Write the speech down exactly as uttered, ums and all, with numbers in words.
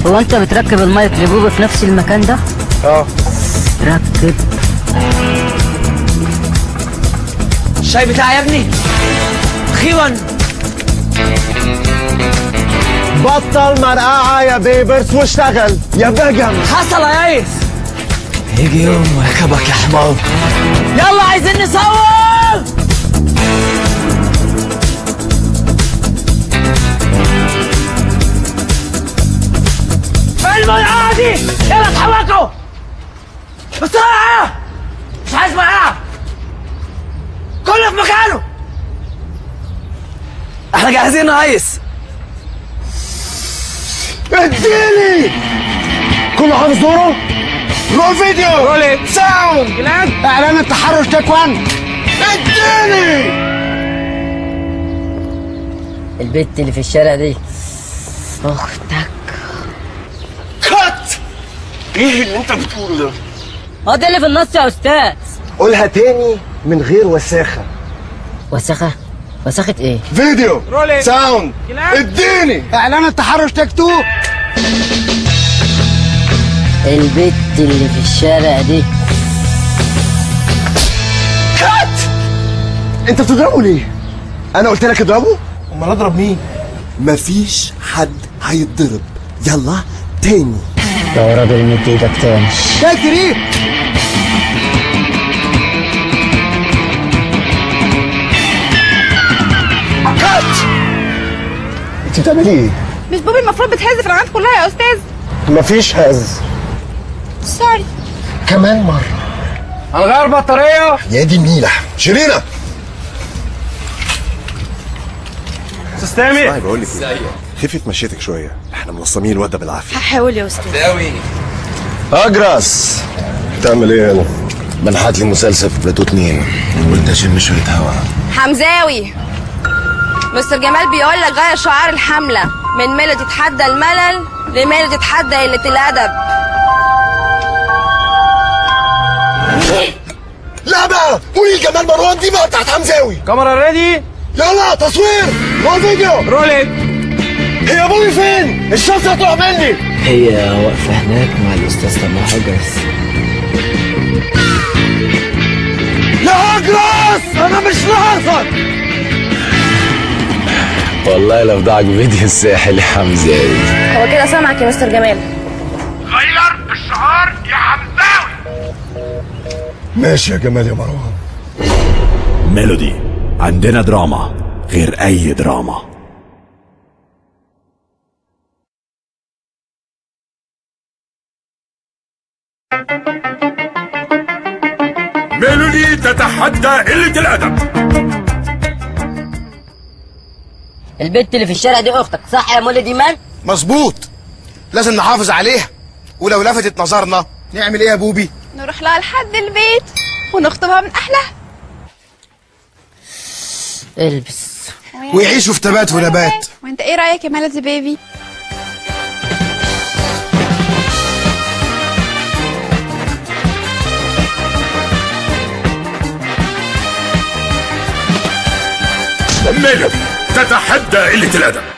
هو انت بتركب المايك لبوبة في نفس المكان ده؟ اه ركب. الشاي بتاعي يا ابني اخيرا. بطل مرقعة يا بيبرس واشتغل يا بجم. حصل يا ريس. هيجي يوم ويركبك يا حمار. يلا عايزين نصور. المرقعة دي يلا اتحركوا بسرعة. مش عايز مرقعة، كله في مكانه. احنا جاهزين يا ريس. اديني كله حافظ دوره. رول فيديو. رول ساوند. كلام. اعلان التحرش تيك وان. اديني. البت اللي في الشارع دي اختك. كات. ايه اللي انت بتقوله ده؟ هو ده اللي في النص يا استاذ. قولها تاني من غير وساخة. وسخة؟ وسخة ايه؟ فيديو. رول ساوند. اديني. اعلان التحرش تيك تو. البت اللي في الشارع دي. كات. انت بتضربه ليه؟ انا قلت لك اضربه؟ امال اضرب مين؟ مفيش حد هيتضرب. يلا تاني. يا راجل مد ايدك تاني. شاكر ايه؟ كات. انت بتعملي ايه؟ مش بوبي المفروض بتهز في القناه كلها يا استاذ؟ مفيش هز. سوري. كمان مرة. هنغير بطارية. يا دي النيلة. شيرينا. تستامي. بقول لك ايه، خفت مشيتك شويه، احنا منظمين الواد ده بالعافيه. هحاول يا استاذ. قوي. اجرس بتعمل ايه هنا؟ بنحت لي مسلسل في بلاتو اتنين، قلت اشم شويه هوا. حمزاوي، مستر جمال بيقول لك غير شعار الحمله من ميلودي تتحدى الملل لميلودي تتحدى قله الادب. لا بقى قولي جمال مروان دي بقى بتاعت حمزاوي. كاميرا ريدي. يلا تصوير. رول فيديو. روليت. هي بوبي فين؟ الشمس هتروح مني. هي واقفة هناك مع الأستاذ طلع حجز. يا أجرس أنا مش ناقصك. والله لو ضاعك فيديو الساحل يا حمزاوي. هو كده سامعك يا مستر جمال. غير الشعار يا حمزاوي. ماشي يا جمال يا مروان. ميلودي، عندنا دراما غير أي دراما. ميلودي تتحدى قلة الأدب. البت اللي في الشارع دي اختك صح يا مولد ايمان؟ مظبوط، لازم نحافظ عليها، ولو لفتت نظرنا نعمل ايه يا بوبي؟ نروح لها لحد البيت ونخطبها من احلها. البس ويعيشوا في تبات ونبات. وانت ايه رايك يا ميلودي بيبي؟ ميلودي تتحدى قلة الأدب.